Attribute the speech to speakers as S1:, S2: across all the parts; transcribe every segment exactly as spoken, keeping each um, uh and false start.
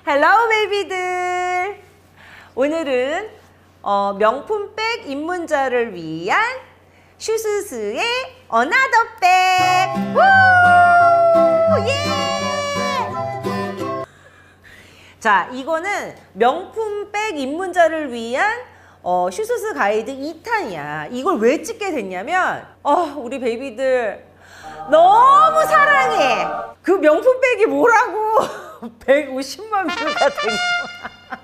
S1: 헬로 베이비들! 오늘은 어, 명품백 입문자를 위한 슈스스의 어나더 백! 우! 예! 자, 이거는 명품백 입문자를 위한 어, 슈스스 가이드 이 탄이야. 이걸 왜 찍게 됐냐면 어, 우리 베이비들 너무 사랑해. 그 명품백이 뭐라고 백오십만 뷰가 된 거야.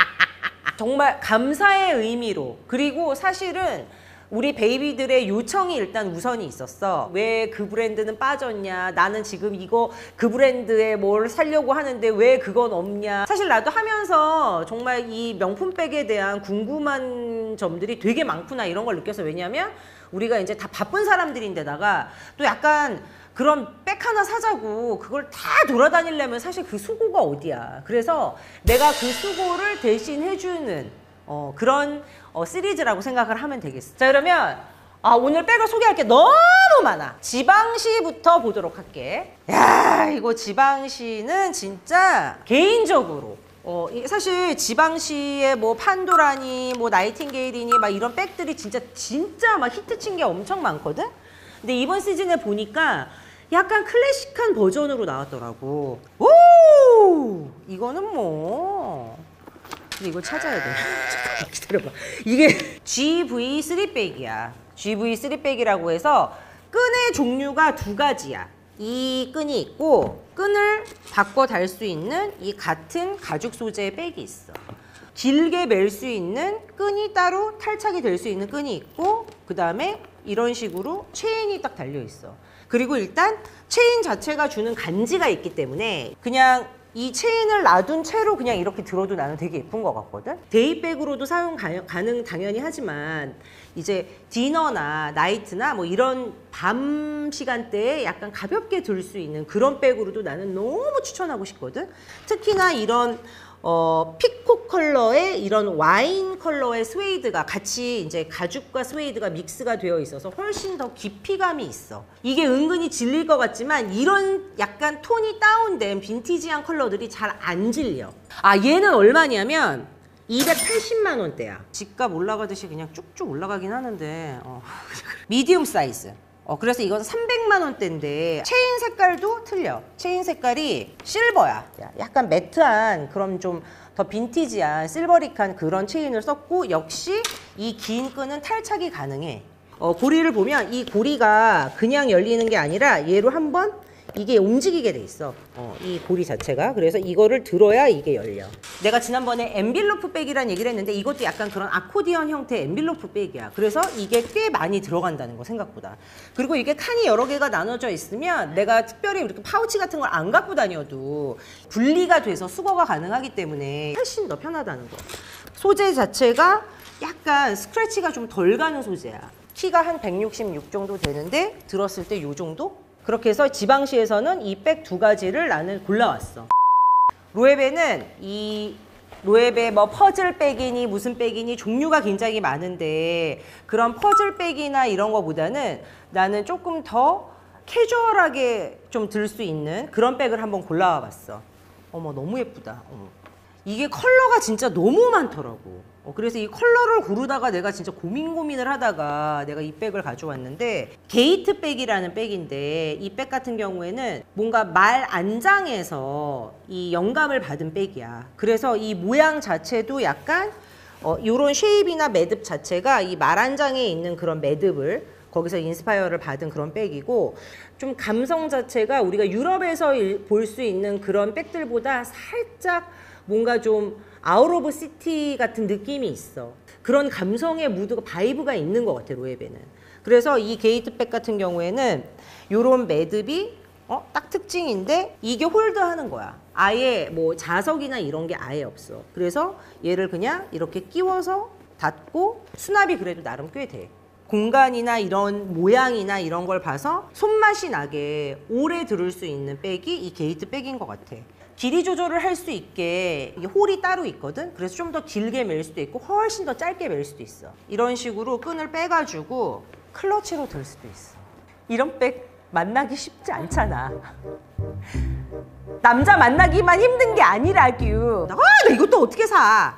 S1: 정말 감사의 의미로. 그리고 사실은 우리 베이비들의 요청이 일단 우선이 있었어. 왜 그 브랜드는 빠졌냐, 나는 지금 이거 그 브랜드에 뭘 사려고 하는데 왜 그건 없냐. 사실 나도 하면서 정말 이 명품백에 대한 궁금한 점들이 되게 많구나 이런 걸 느꼈어. 왜냐면 우리가 이제 다 바쁜 사람들인데다가 또 약간 그런 백 하나 사자고 그걸 다 돌아다니려면 사실 그 수고가 어디야. 그래서 내가 그 수고를 대신 해주는 어, 그런 어, 시리즈라고 생각을 하면 되겠어. 자, 그러면 아, 오늘 백을 소개할 게 너무 많아. 지방시부터 보도록 할게. 야, 이거 지방시는 진짜 개인적으로 어, 사실 지방시의 뭐 판도라니 뭐 나이팅게일이니 막 이런 백들이 진짜 진짜 막 히트친 게 엄청 많거든. 근데 이번 시즌에 보니까 약간 클래식한 버전으로 나왔더라고. 오! 이거는 뭐 근데 이걸 찾아야 돼. 잠깐만 기다려봐. 이게 지브이 쓰리 백이야. 지브이 쓰리 백이라고 해서 끈의 종류가 두 가지야. 이 끈이 있고 끈을 바꿔 달 수 있는 이 같은 가죽 소재의 백이 있어. 길게 멜 수 있는 끈이 따로 탈착이 될 수 있는 끈이 있고 그 다음에 이런 식으로 체인이 딱 달려 있어. 그리고 일단 체인 자체가 주는 간지가 있기 때문에 그냥 이 체인을 놔둔 채로 그냥 이렇게 들어도 나는 되게 예쁜 것 같거든. 데이백으로도 사용 가능 당연히 하지만 이제 디너나 나이트나 뭐 이런 밤 시간대에 약간 가볍게 들 수 있는 그런 백으로도 나는 너무 추천하고 싶거든. 특히나 이런 어, 피코 컬러의 이런 와인 컬러의 스웨이드가 같이 이제 가죽과 스웨이드가 믹스가 되어 있어서 훨씬 더 깊이감이 있어. 이게 은근히 질릴 것 같지만 이런 약간 톤이 다운된 빈티지한 컬러들이 잘 안 질려. 아, 얘는 얼마냐면 이백팔십만 원대야. 집값 올라가듯이 그냥 쭉쭉 올라가긴 하는데 어. 미디움 사이즈. 어, 그래서 이건 삼백만 원대인데 체인 색깔도 틀려. 체인 색깔이 실버야. 약간 매트한 그런 좀 더 빈티지한 실버릭한 그런 체인을 썼고 역시 이 긴 끈은 탈착이 가능해. 어, 고리를 보면 이 고리가 그냥 열리는 게 아니라 얘로 한번 이게 움직이게 돼 있어. 어, 이 고리 자체가. 그래서 이거를 들어야 이게 열려. 내가 지난번에 엔빌로프 백이라는 얘기를 했는데 이것도 약간 그런 아코디언 형태의 엔빌로프 백이야. 그래서 이게 꽤 많이 들어간다는 거 생각보다. 그리고 이게 칸이 여러 개가 나눠져 있으면 내가 특별히 이렇게 파우치 같은 걸 안 갖고 다녀도 분리가 돼서 수거가 가능하기 때문에 훨씬 더 편하다는 거. 소재 자체가 약간 스크래치가 좀 덜 가는 소재야. 키가 한 백육십육 정도 되는데 들었을 때 요 정도? 그렇게 해서 지방시에서는 이 백 두 가지를 나는 골라왔어. 로에베는 이 로에베 뭐 퍼즐 백이니 무슨 백이니 종류가 굉장히 많은데 그런 퍼즐 백이나 이런 거보다는 나는 조금 더 캐주얼하게 좀 들 수 있는 그런 백을 한번 골라와 봤어. 어머, 너무 예쁘다. 어머. 이게 컬러가 진짜 너무 많더라고. 어, 그래서 이 컬러를 고르다가 내가 진짜 고민 고민을 하다가 내가 이 백을 가져왔는데 게이트 백이라는 백인데 이 백 같은 경우에는 뭔가 말 안장에서 이 영감을 받은 백이야. 그래서 이 모양 자체도 약간 어, 이런 쉐입이나 매듭 자체가 이 말 안장에 있는 그런 매듭을 거기서 인스파이어를 받은 그런 백이고 좀 감성 자체가 우리가 유럽에서 볼 수 있는 그런 백들보다 살짝 뭔가 좀 아웃 오브 시티 같은 느낌이 있어. 그런 감성의 무드가 바이브가 있는 것 같아, 로에베는. 그래서 이 게이트백 같은 경우에는 요런 매듭이 어? 딱 특징인데 이게 홀드하는 거야. 아예 뭐 자석이나 이런 게 아예 없어. 그래서 얘를 그냥 이렇게 끼워서 닫고 수납이 그래도 나름 꽤 돼. 공간이나 이런 모양이나 이런 걸 봐서 손맛이 나게 오래 들을 수 있는 백이 이 게이트 백인 것 같아. 길이 조절을 할 수 있게 이게 홀이 따로 있거든. 그래서 좀 더 길게 멜 수도 있고 훨씬 더 짧게 멜 수도 있어. 이런 식으로 끈을 빼가지고 클러치로 들 수도 있어. 이런 백 만나기 쉽지 않잖아. 남자 만나기만 힘든 게 아니라규. 아, 나 이것도 어떻게 사?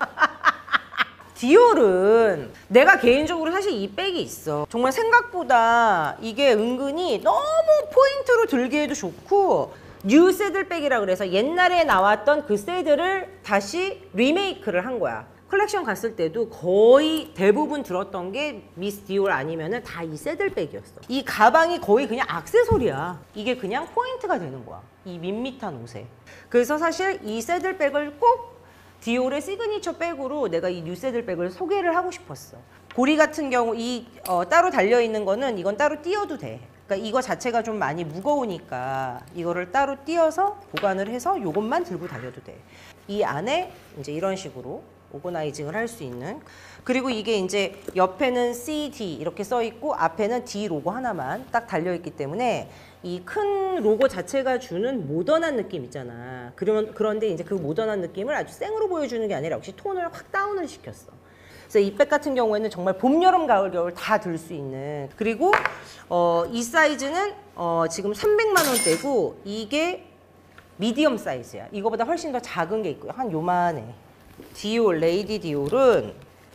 S1: 디올은 내가 개인적으로 사실 이 백이 있어. 정말 생각보다 이게 은근히 너무 포인트로 들기에도 좋고, 뉴 새들백이라 그래서 옛날에 나왔던 그 새들을 다시 리메이크를 한 거야. 컬렉션 갔을 때도 거의 대부분 들었던 게 미스 디올 아니면은 다 이 새들백이었어. 이 가방이 거의 그냥 액세서리야. 이게 그냥 포인트가 되는 거야, 이 밋밋한 옷에. 그래서 사실 이 새들백을 꼭 디올의 시그니처 백으로 내가 이 뉴 새들백을 소개를 하고 싶었어. 고리 같은 경우 이 어, 따로 달려있는 거는 이건 따로 띄어도 돼. 그러니까 이거 자체가 좀 많이 무거우니까 이거를 따로 띄어서 보관을 해서 이것만 들고 다녀도 돼. 이 안에 이제 이런 식으로 오거나이징을 할 수 있는, 그리고 이게 이제 옆에는 씨 디 이렇게 써 있고 앞에는 D 로고 하나만 딱 달려 있기 때문에 이 큰 로고 자체가 주는 모던한 느낌 있잖아. 그러면 그런데 이제 그 모던한 느낌을 아주 생으로 보여주는 게 아니라 역시 톤을 확 다운을 시켰어. 그래서 이 백 같은 경우에는 정말 봄, 여름, 가을, 겨울 다 들 수 있는, 그리고 어, 이 사이즈는 어, 지금 삼백만 원대고 이게 미디엄 사이즈야. 이거보다 훨씬 더 작은 게 있고요. 한 요만해. 디올, 레이디 디올은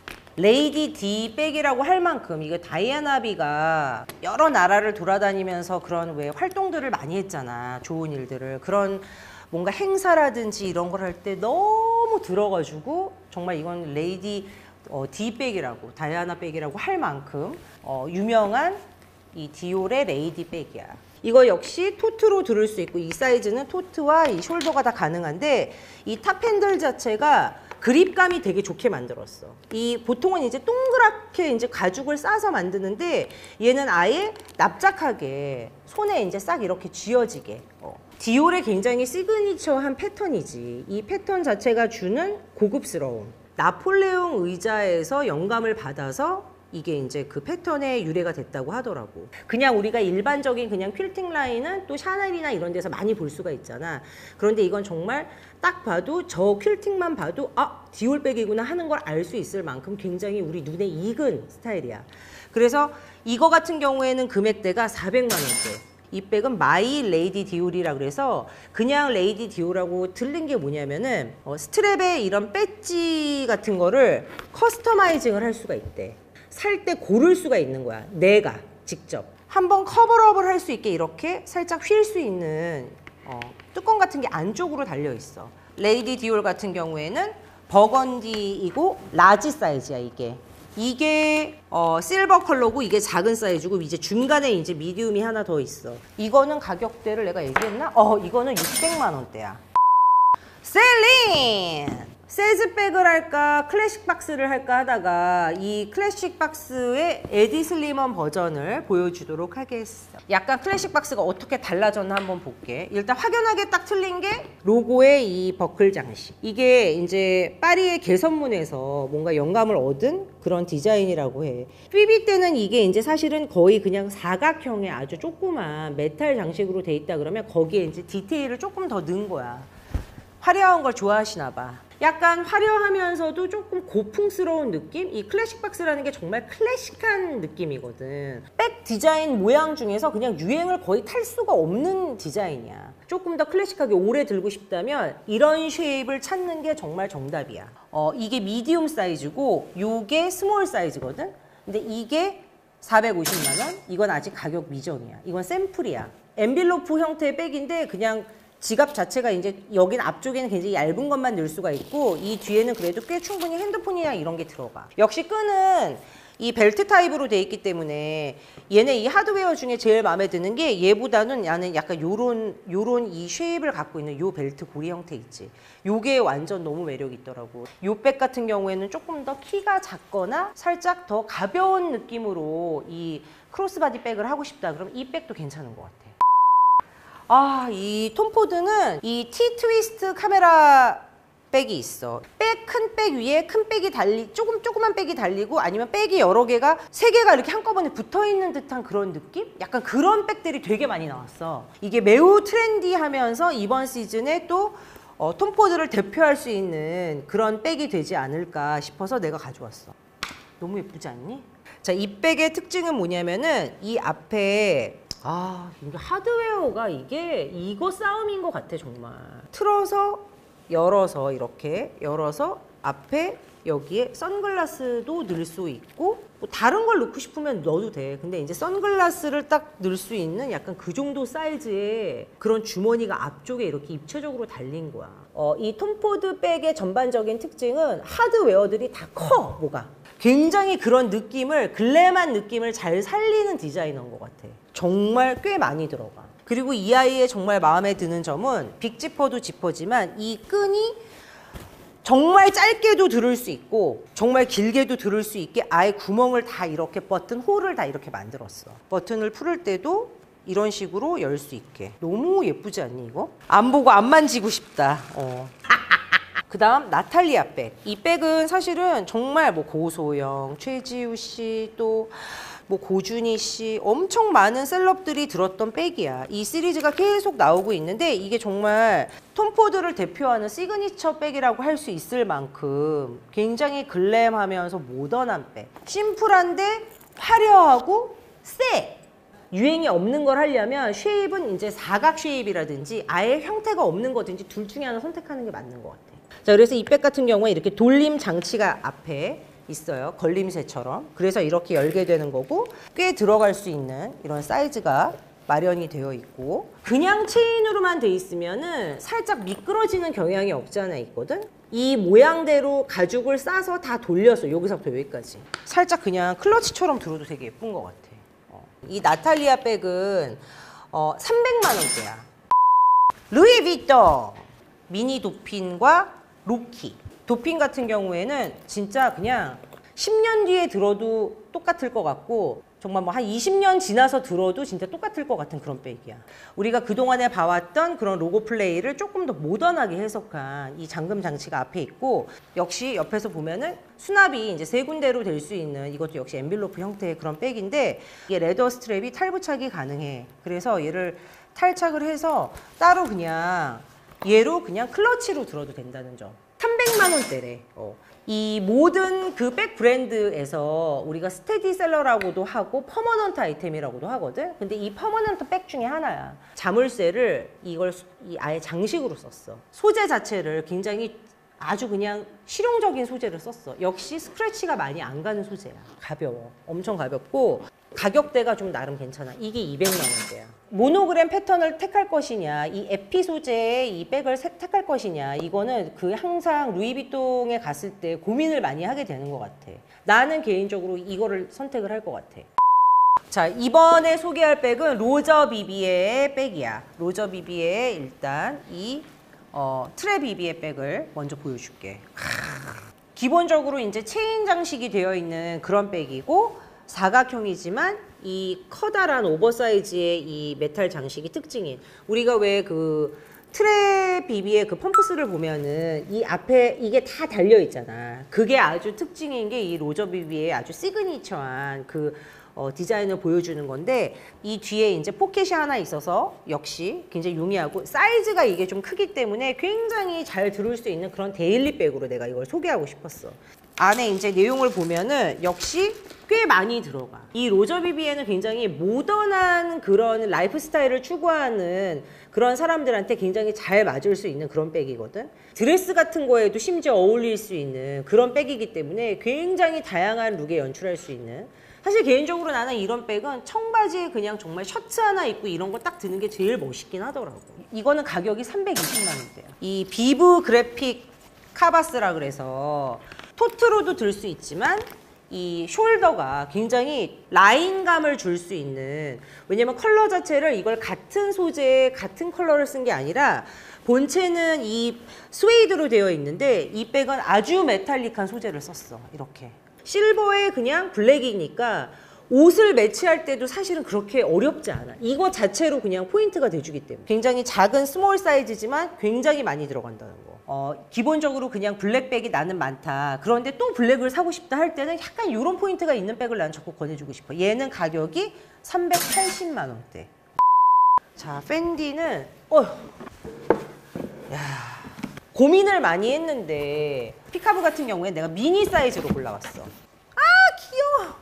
S1: 레이디 디 백이라고 할 만큼 이게 다이아나비가 여러 나라를 돌아다니면서 그런 왜 활동들을 많이 했잖아. 좋은 일들을. 그런 뭔가 행사라든지 이런 걸 할 때 너무 들어가지고 정말 이건 레이디 어, 디 백이라고, 다이아나 백이라고 할 만큼 어, 유명한 이 디올의 레이디 백이야. 이거 역시 토트로 들을 수 있고, 이 사이즈는 토트와 이 숄더가 다 가능한데 이 탑 핸들 자체가 그립감이 되게 좋게 만들었어. 이 보통은 이제 동그랗게 이제 가죽을 싸서 만드는데 얘는 아예 납작하게 손에 이제 싹 이렇게 쥐어지게. 어. 디올의 굉장히 시그니처한 패턴이지. 이 패턴 자체가 주는 고급스러움. 나폴레옹 의자에서 영감을 받아서 이게 이제 그 패턴의 유래가 됐다고 하더라고. 그냥 우리가 일반적인 그냥 퀼팅 라인은 또 샤넬이나 이런 데서 많이 볼 수가 있잖아. 그런데 이건 정말 딱 봐도 저 퀼팅만 봐도 아, 디올백이구나 하는 걸 알 수 있을 만큼 굉장히 우리 눈에 익은 스타일이야. 그래서 이거 같은 경우에는 금액대가 사백만 원대. 이 백은 마이 레이디 디올이라 그래서 그냥 레이디 디올하고 들린 게 뭐냐면은 어, 스트랩에 이런 배지 같은 거를 커스터마이징을 할 수가 있대. 살 때 고를 수가 있는 거야. 내가 직접 한번 커버업을 할 수 있게 이렇게 살짝 휠 수 있는 어, 뚜껑 같은 게 안쪽으로 달려 있어. 레이디 디올 같은 경우에는 버건디이고 라지 사이즈야. 이게 이게 어, 실버 컬러고 이게 작은 사이즈고 이제 중간에 이제 미디움이 하나 더 있어. 이거는 가격대를 내가 얘기했나? 어, 이거는 육백만 원대야. 셀린! 세즈백을 할까 클래식 박스를 할까 하다가 이 클래식 박스의 에디 슬리먼 버전을 보여주도록 하겠어. 약간 클래식 박스가 어떻게 달라졌나 한번 볼게. 일단 확연하게 딱 틀린 게 로고의 이 버클 장식. 이게 이제 파리의 개선문에서 뭔가 영감을 얻은 그런 디자인이라고 해. 삐비 때는 이게 이제 사실은 거의 그냥 사각형의 아주 조그만 메탈 장식으로 돼 있다 그러면 거기에 이제 디테일을 조금 더 넣은 거야. 화려한 걸 좋아하시나 봐. 약간 화려하면서도 조금 고풍스러운 느낌? 이 클래식 박스라는 게 정말 클래식한 느낌이거든. 백 디자인 모양 중에서 그냥 유행을 거의 탈 수가 없는 디자인이야. 조금 더 클래식하게 오래 들고 싶다면 이런 쉐입을 찾는 게 정말 정답이야. 어, 이게 미디움 사이즈고 요게 스몰 사이즈거든? 근데 이게 사백오십만 원? 이건 아직 가격 미정이야. 이건 샘플이야. 엔빌로프 형태의 백인데 그냥 지갑 자체가 이제 여긴 앞쪽에는 굉장히 얇은 것만 넣을 수가 있고 이 뒤에는 그래도 꽤 충분히 핸드폰이랑 이런 게 들어가. 역시 끈은 이 벨트 타입으로 돼 있기 때문에 얘네 이 하드웨어 중에 제일 마음에 드는 게 얘보다는 나는 약간 요런 요런 이 쉐입을 갖고 있는 요 벨트 고리 형태 있지. 요게 완전 너무 매력 있더라고. 요 백 같은 경우에는 조금 더 키가 작거나 살짝 더 가벼운 느낌으로 이 크로스바디 백을 하고 싶다 그러면 이 백도 괜찮은 것 같아. 아, 이 톰포드는 이 T 트위스트 카메라 백이 있어. 백, 큰 백 위에 큰 백이 달리, 조금, 조그만 백이 달리고 아니면 백이 여러 개가, 세 개가 이렇게 한꺼번에 붙어 있는 듯한 그런 느낌? 약간 그런 백들이 되게 많이 나왔어. 이게 매우 트렌디하면서 이번 시즌에 또 어, 톰포드를 대표할 수 있는 그런 백이 되지 않을까 싶어서 내가 가져왔어. 너무 예쁘지 않니? 자, 이 백의 특징은 뭐냐면은 이 앞에 아, 이게 하드웨어가 이게 이거 싸움인 것 같아 정말. 틀어서 열어서 이렇게 열어서 앞에 여기에 선글라스도 넣을 수 있고 뭐 다른 걸 넣고 싶으면 넣어도 돼. 근데 이제 선글라스를 딱 넣을 수 있는 약간 그 정도 사이즈의 그런 주머니가 앞쪽에 이렇게 입체적으로 달린 거야. 어, 이 톰포드 백의 전반적인 특징은 하드웨어들이 다 커, 뭐가. 굉장히 그런 느낌을, 글래만 느낌을 잘 살리는 디자이너인 것 같아. 정말 꽤 많이 들어가. 그리고 이 아이의 정말 마음에 드는 점은 빅지퍼도 지퍼지만 이 끈이 정말 짧게도 들을 수 있고 정말 길게도 들을 수 있게 아예 구멍을 다 이렇게 버튼 홀을 다 이렇게 만들었어. 버튼을 풀을 때도 이런 식으로 열 수 있게. 너무 예쁘지 않니 이거? 안 보고 안 만지고 싶다. 어. 그 다음 나탈리아 백. 이 백은 사실은 정말 뭐 고소영, 최지우 씨, 또 뭐 고준희 씨 엄청 많은 셀럽들이 들었던 백이야. 이 시리즈가 계속 나오고 있는데 이게 정말 톰포드를 대표하는 시그니처 백이라고 할 수 있을 만큼 굉장히 글램하면서 모던한 백. 심플한데 화려하고 세. 유행이 없는 걸 하려면 쉐입은 이제 사각 쉐입이라든지 아예 형태가 없는 거든지 둘 중에 하나 선택하는 게 맞는 것 같아. 자, 그래서 이 백 같은 경우에 이렇게 돌림 장치가 앞에 있어요. 걸림새처럼. 그래서 이렇게 열게 되는 거고 꽤 들어갈 수 있는 이런 사이즈가 마련이 되어 있고 그냥 체인으로만 돼 있으면은 살짝 미끄러지는 경향이 없지 않아 있거든. 이 모양대로 가죽을 싸서 다 돌려서 여기서부터 여기까지 살짝 그냥 클러치처럼 들어도 되게 예쁜 것 같아. 어. 이 나탈리아 백은 어, 삼백만 원대야. 루이비통 미니 도핀과 로키. 도핀 같은 경우에는 진짜 그냥 십 년 뒤에 들어도 똑같을 것 같고 정말 뭐 한 이십 년 지나서 들어도 진짜 똑같을 것 같은 그런 백이야. 우리가 그동안에 봐왔던 그런 로고 플레이를 조금 더 모던하게 해석한 이 잠금 장치가 앞에 있고 역시 옆에서 보면은 수납이 이제 세 군데로 될 수 있는 이것도 역시 엔빌로프 형태의 그런 백인데 이게 레더 스트랩이 탈부착이 가능해. 그래서 얘를 탈착을 해서 따로 그냥 얘로 그냥 클러치로 들어도 된다는 점. 삼백만 원대래. 어. 이 모든 그 백 브랜드에서 우리가 스테디셀러라고도 하고 퍼머넌트 아이템이라고도 하거든. 근데 이 퍼머넌트 백 중에 하나야. 자물쇠를 이걸 이 아예 장식으로 썼어. 소재 자체를 굉장히 아주 그냥 실용적인 소재를 썼어. 역시 스크래치가 많이 안 가는 소재야. 가벼워. 엄청 가볍고 가격대가 좀 나름 괜찮아. 이게 이백만 원대야. 모노그램 패턴을 택할 것이냐, 이 에피 소재의 이 백을 택할 것이냐, 이거는 그 항상 루이비통에 갔을 때 고민을 많이 하게 되는 것 같아. 나는 개인적으로 이거를 선택을 할 것 같아. 자, 이번에 소개할 백은 로저 비비에의 백이야. 로저 비비에의 일단 이 어, 트레 비비의 백을 먼저 보여줄게. 기본적으로 이제 체인 장식이 되어 있는 그런 백이고 사각형이지만 이 커다란 오버사이즈의 이 메탈 장식이 특징인 우리가 왜 그 트레 비비의 그 펌프스를 보면은 이 앞에 이게 다 달려 있잖아. 그게 아주 특징인 게 이 로저 비비의 아주 시그니처한 그 어, 디자인을 보여주는 건데 이 뒤에 이제 포켓이 하나 있어서 역시 굉장히 용이하고 사이즈가 이게 좀 크기 때문에 굉장히 잘 들을 수 있는 그런 데일리 백으로 내가 이걸 소개하고 싶었어. 안에 이제 내용을 보면은 역시 꽤 많이 들어가. 이 로저 비비에는 굉장히 모던한 그런 라이프 스타일을 추구하는 그런 사람들한테 굉장히 잘 맞을 수 있는 그런 백이거든. 드레스 같은 거에도 심지어 어울릴 수 있는 그런 백이기 때문에 굉장히 다양한 룩에 연출할 수 있는. 사실 개인적으로 나는 이런 백은 청바지에 그냥 정말 셔츠 하나 입고 이런 거 딱 드는 게 제일 멋있긴 하더라고. 이거는 가격이 삼백이십만 원대야. 이 비브 그래픽 카바스라 그래서 토트로도 들 수 있지만 이 숄더가 굉장히 라인감을 줄 수 있는, 왜냐면 컬러 자체를 이걸 같은 소재에 같은 컬러를 쓴 게 아니라 본체는 이 스웨이드로 되어 있는데 이 백은 아주 메탈릭한 소재를 썼어. 이렇게 실버에 그냥 블랙이니까 옷을 매치할 때도 사실은 그렇게 어렵지 않아. 이거 자체로 그냥 포인트가 돼주기 때문에. 굉장히 작은 스몰 사이즈지만 굉장히 많이 들어간다는 거. 어, 기본적으로 그냥 블랙백이 나는 많다. 그런데 또 블랙을 사고 싶다 할 때는 약간 이런 포인트가 있는 백을 난 자꾸 권해주고 싶어. 얘는 가격이 삼백팔십만 원대. 자, 펜디는 어휴, 야, 고민을 많이 했는데 피카브 같은 경우에 내가 미니 사이즈로 골라왔어. 아, 귀여워.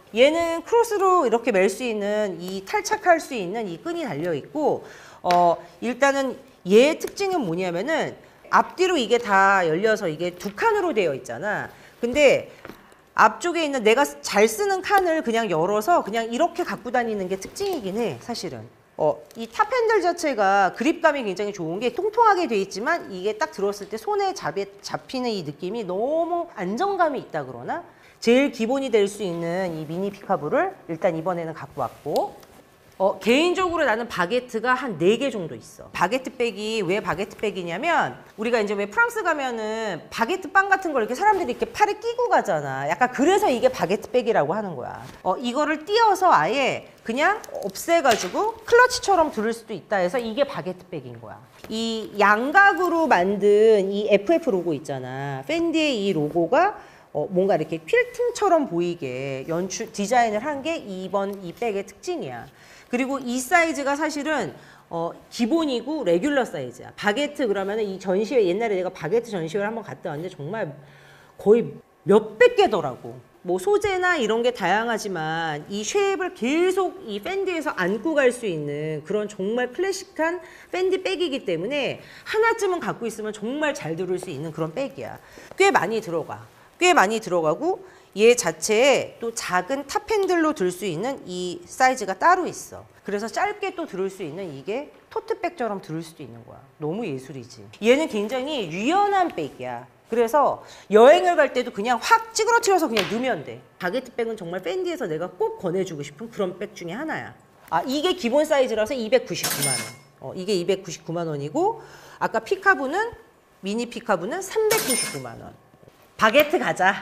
S1: 얘는 크로스로 이렇게 멜 수 있는 이 탈착할 수 있는 이 끈이 달려 있고 어 일단은 얘의 특징은 뭐냐면은 앞뒤로 이게 다 열려서 이게 두 칸으로 되어 있잖아. 근데 앞쪽에 있는 내가 잘 쓰는 칸을 그냥 열어서 그냥 이렇게 갖고 다니는 게 특징이긴 해, 사실은. 어, 이 탑 핸들 자체가 그립감이 굉장히 좋은 게 통통하게 돼 있지만 이게 딱 들었을 때 손에 잡이, 잡히는 이 느낌이 너무 안정감이 있다 그러나? 제일 기본이 될 수 있는 이 미니 피카브를 일단 이번에는 갖고 왔고 어, 개인적으로 나는 바게트가 한 네 개 정도 있어. 바게트 백이 왜 바게트 백이냐면 우리가 이제 왜 프랑스 가면은 바게트 빵 같은 걸 이렇게 사람들이 이렇게 팔에 끼고 가잖아. 약간 그래서 이게 바게트 백이라고 하는 거야. 어, 이거를 띄어서 아예 그냥 없애가지고 클러치처럼 두를 수도 있다 해서 이게 바게트 백인 거야. 이 양각으로 만든 이 에프에프 로고 있잖아. 팬디의 이 로고가 어, 뭔가 이렇게 퀼팅처럼 보이게 연출 디자인을 한 게 이번 이 백의 특징이야. 그리고 이 사이즈가 사실은 어, 기본이고 레귤러 사이즈야. 바게트 그러면은 이 전시회 옛날에 내가 바게트 전시회를 한번 갔다 왔는데 정말 거의 몇백 개더라고. 뭐 소재나 이런 게 다양하지만 이 쉐입을 계속 이 팬디에서 안고 갈 수 있는 그런 정말 클래식한 팬디 백이기 때문에 하나쯤은 갖고 있으면 정말 잘 들을 수 있는 그런 백이야. 꽤 많이 들어가. 꽤 많이 들어가고 얘 자체에 또 작은 탑 핸들로 들 수 있는 이 사이즈가 따로 있어. 그래서 짧게 또 들을 수 있는 이게 토트백처럼 들을 수도 있는 거야. 너무 예술이지. 얘는 굉장히 유연한 백이야. 그래서 여행을 갈 때도 그냥 확 찌그러뜨려서 그냥 넣으면 돼. 바게트 백은 정말 팬디에서 내가 꼭 권해주고 싶은 그런 백 중에 하나야. 아, 이게 기본 사이즈라서 이백구십구만 원. 어, 이게 이백구십구만 원이고 아까 피카브는 미니 피카브는 삼백구십구만 원. 바게트 가자.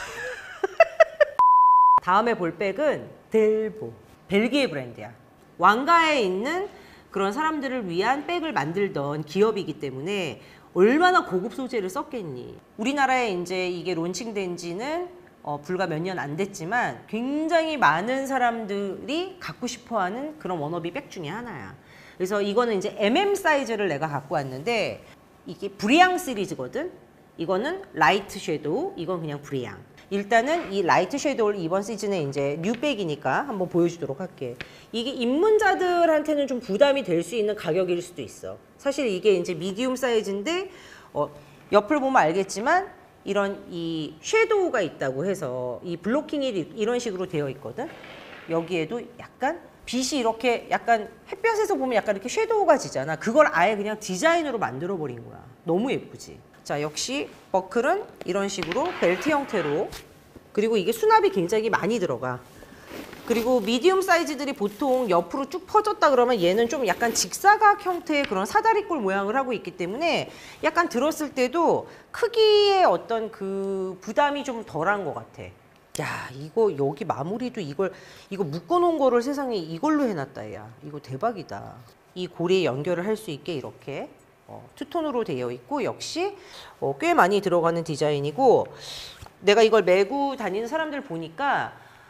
S1: 다음에 볼 백은 델보. 벨기에 브랜드야. 왕가에 있는 그런 사람들을 위한 백을 만들던 기업이기 때문에 얼마나 고급 소재를 썼겠니. 우리나라에 이제 이게 론칭된 지는 어, 불과 몇 년 안 됐지만 굉장히 많은 사람들이 갖고 싶어하는 그런 워너비 백 중에 하나야. 그래서 이거는 이제 엠엠 사이즈를 내가 갖고 왔는데 이게 브리앙 시리즈거든. 이거는 라이트 섀도우, 이건 그냥 브리앙. 일단은 이 라이트 섀도우를 이번 시즌에 이제 뉴백이니까 한번 보여주도록 할게. 이게 입문자들한테는 좀 부담이 될 수 있는 가격일 수도 있어. 사실 이게 이제 미디움 사이즈인데 어, 옆을 보면 알겠지만 이런 이 섀도우가 있다고 해서 이 블로킹이 이런 식으로 되어 있거든. 여기에도 약간 빛이 이렇게 약간 햇볕에서 보면 약간 이렇게 섀도우가 지잖아. 그걸 아예 그냥 디자인으로 만들어 버린 거야. 너무 예쁘지. 자, 역시 버클은 이런 식으로 벨트 형태로, 그리고 이게 수납이 굉장히 많이 들어가. 그리고 미디움 사이즈들이 보통 옆으로 쭉 퍼졌다 그러면 얘는 좀 약간 직사각 형태의 그런 사다리꼴 모양을 하고 있기 때문에 약간 들었을 때도 크기의 어떤 그 부담이 좀 덜한 것 같아. 야, 이거 여기 마무리도 이걸 이거 묶어놓은 거를 세상에 이걸로 해놨다. 야, 이거 대박이다. 이 고리에 연결을 할 수 있게 이렇게 어, 투톤으로 되어 있고 역시 어, 꽤 많이 들어가는 디자인이고, 내가 이걸 메고 다니는 사람들 보니까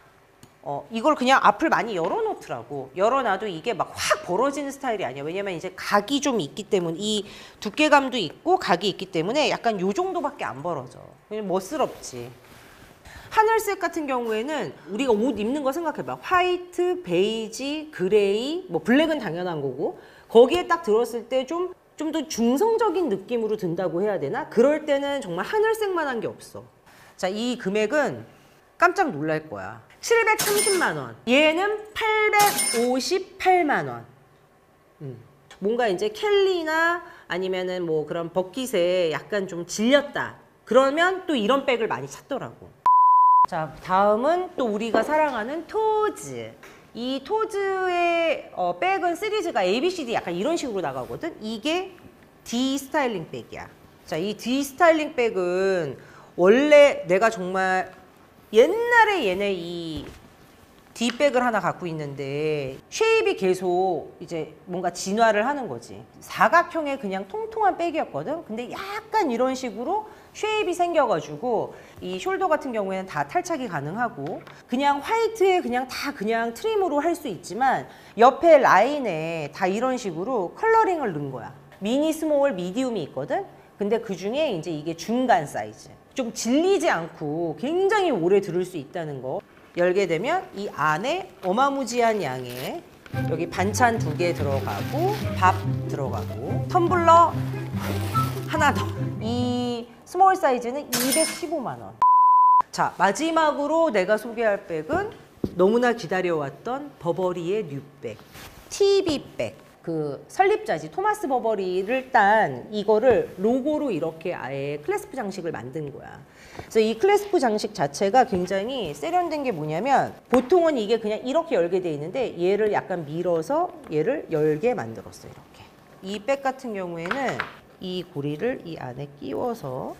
S1: 어, 이걸 그냥 앞을 많이 열어놓더라고. 열어놔도 이게 막 확 벌어지는 스타일이 아니야. 왜냐면 이제 각이 좀 있기 때문에, 이 두께감도 있고 각이 있기 때문에 약간 요 정도밖에 안 벌어져. 그냥 멋스럽지. 하늘색 같은 경우에는 우리가 옷 입는 거 생각해봐. 화이트, 베이지, 그레이, 뭐 블랙은 당연한 거고, 거기에 딱 들었을 때 좀 좀 더 중성적인 느낌으로 든다고 해야 되나? 그럴 때는 정말 하늘색만 한 게 없어. 자, 이 금액은 깜짝 놀랄 거야. 칠백삼십만 원. 얘는 팔백오십팔만 원. 음. 뭔가 이제 켈리나 아니면은 뭐 그런 버킷에 약간 좀 질렸다. 그러면 또 이런 백을 많이 찾더라고. 자, 다음은 또 우리가 사랑하는 토즈. 이 토즈의 어, 백은 시리즈가 에이 비 씨 디 약간 이런 식으로 나가거든. 이게 D 스타일링 백이야. 자, 이 D 스타일링 백은 원래 내가 정말 옛날에 얘네 이 D 백을 하나 갖고 있는데 쉐입이 계속 이제 뭔가 진화를 하는 거지. 사각형의 그냥 통통한 백이었거든. 근데 약간 이런 식으로 쉐입이 생겨가지고 이 숄더 같은 경우에는 다 탈착이 가능하고 그냥 화이트에 그냥 다 그냥 트림으로 할 수 있지만 옆에 라인에 다 이런 식으로 컬러링을 넣은 거야. 미니, 스몰, 미디움이 있거든. 근데 그 중에 이제 이게 중간 사이즈. 좀 질리지 않고 굉장히 오래 들을 수 있다는 거. 열게 되면 이 안에 어마무지한 양의 여기 반찬 두 개 들어가고 밥 들어가고 텀블러 하나 더. 이 스몰 사이즈는 이백십오만 원. 자, 마지막으로 내가 소개할 백은 너무나 기다려왔던 버버리의 뉴백. 티비백. 그 설립자지 토마스 버버리를 딴 이거를 로고로 이렇게 아예 클래스프 장식을 만든 거야. 그래서 이 클래스프 장식 자체가 굉장히 세련된 게 뭐냐면 보통은 이게 그냥 이렇게 열게 돼 있는데 얘를 약간 밀어서 얘를 열게 만들었어. 이렇게. 이 백 같은 경우에는 이 고리를 이 안에 끼워서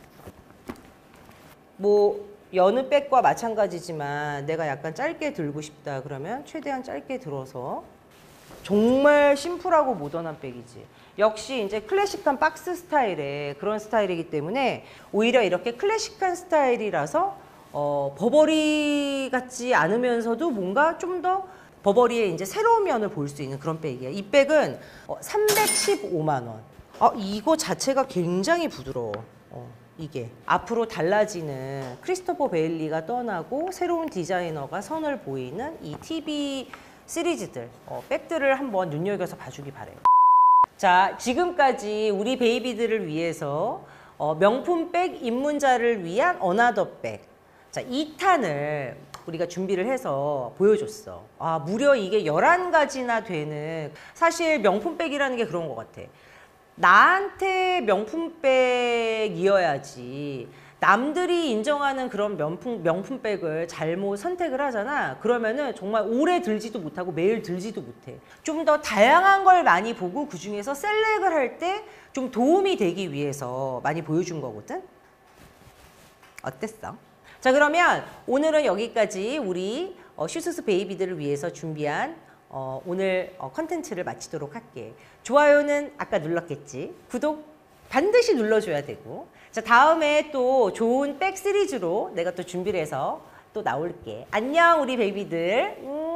S1: 뭐 여느 백과 마찬가지지만 내가 약간 짧게 들고 싶다 그러면 최대한 짧게 들어서 정말 심플하고 모던한 백이지. 역시 이제 클래식한 박스 스타일의 그런 스타일이기 때문에 오히려 이렇게 클래식한 스타일이라서 어, 버버리 같지 않으면서도 뭔가 좀 더 버버리의 이제 새로운 면을 볼 수 있는 그런 백이야. 이 백은 어, 삼백십오만 원. 어, 이거 자체가 굉장히 부드러워. 어, 이게 앞으로 달라지는 크리스토퍼 베일리가 떠나고 새로운 디자이너가 선을 보이는 이 티비 시리즈들, 어, 백들을 한번 눈여겨서 봐주기 바래요. 자, 지금까지 우리 베이비들을 위해서 어, 명품 백 입문자를 위한 어나더 백. 자, 이 탄을 우리가 준비를 해서 보여줬어. 아, 무려 이게 열한 가지나 되는, 사실 명품 백이라는 게 그런 것 같아. 나한테 명품 백이어야지. 남들이 인정하는 그런 명품, 명품 백을 잘못 선택을 하잖아. 그러면은 정말 오래 들지도 못하고 매일 들지도 못해. 좀 더 다양한 걸 많이 보고 그중에서 셀렉을 할 때 좀 도움이 되기 위해서 많이 보여준 거거든. 어땠어? 자, 그러면 오늘은 여기까지 우리 어, 슈스스 베이비들을 위해서 준비한 어, 오늘 어, 컨텐츠를 마치도록 할게. 좋아요는 아까 눌렀겠지? 구독 반드시 눌러줘야 되고. 자, 다음에 또 좋은 백 시리즈로 내가 또 준비를 해서 또 나올게. 안녕, 우리 베이비들. 음.